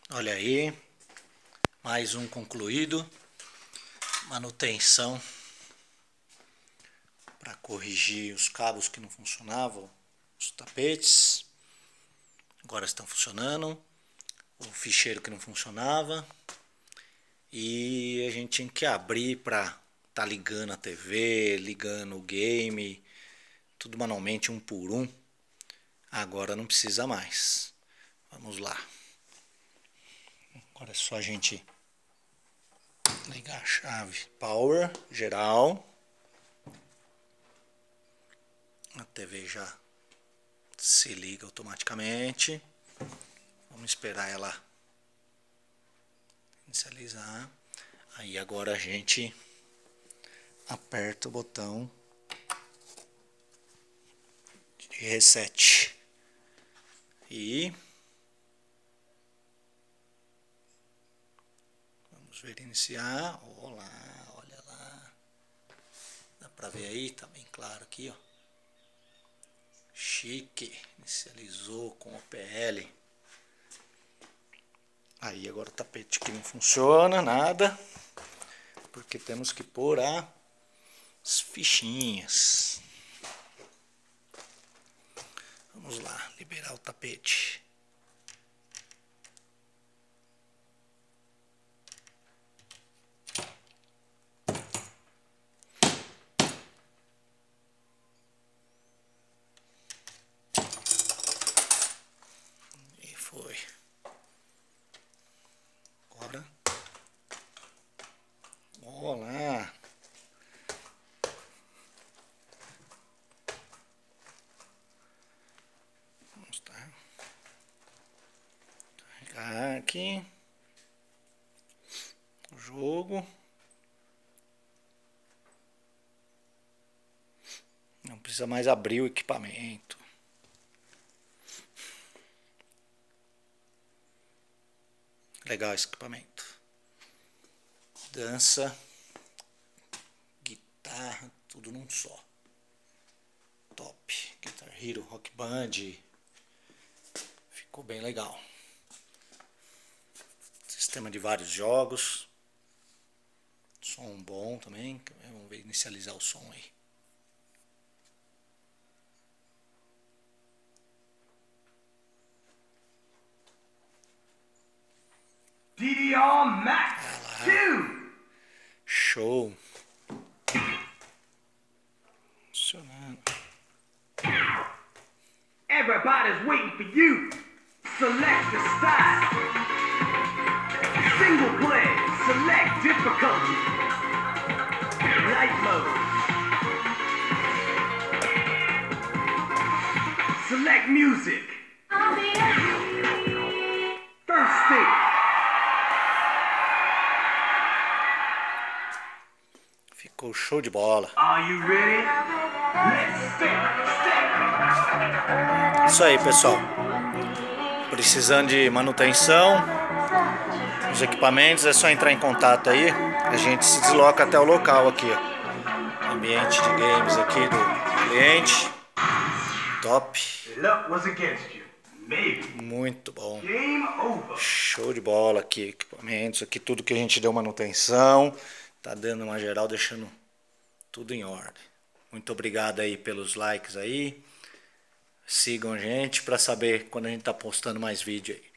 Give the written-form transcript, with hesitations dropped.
Olha aí, mais um concluído. Manutenção para corrigir os cabos que não funcionavam, os tapetes. Agora estão funcionando. O ficheiro que não funcionava. E a gente tinha que abrir para tá ligando a TV, ligando o game, tudo manualmente, um por um. Agora não precisa mais. Vamos lá. Agora é só a gente ligar a chave power geral. A TV já se liga automaticamente. Vamos esperar ela inicializar. Aí agora a gente aperta o botão de reset. E vamos ver iniciar. Olá, olha lá. Dá pra ver aí? Tá bem claro aqui, ó. Chique. Inicializou com o PL. Aí agora o tapete que não funciona, nada. Porque temos que pôr as fichinhas. Vamos lá, liberar o tapete. E foi. Agora. Olá. Vamos carregar aqui o jogo. Não precisa mais abrir o equipamento. Legal esse equipamento. Dança, guitarra, tudo num só. Top. Guitar Hero, Rock Band. Ficou bem legal. Sistema de vários jogos. Som bom também. Vamos ver inicializar o som aí. DDR Max 2. Show. Funcionando. Everybody's waiting for you. Select the style. Single play. Select difficulty. Light mode. Select music. First stage. Ficou show de bola. Are you ready? Let's step. Isso aí, pessoal. Precisando de manutenção dos equipamentos, é só entrar em contato aí. A gente se desloca até o local aqui, ó. Ambiente de games aqui do cliente. Top. Luck was against you. Maybe. Muito bom. Game over. Show de bola aqui, equipamentos aqui, tudo que a gente deu manutenção. Tá dando uma geral, deixando tudo em ordem. Muito obrigado aí pelos likes aí. Sigam a gente para saber quando a gente tá postando mais vídeo aí.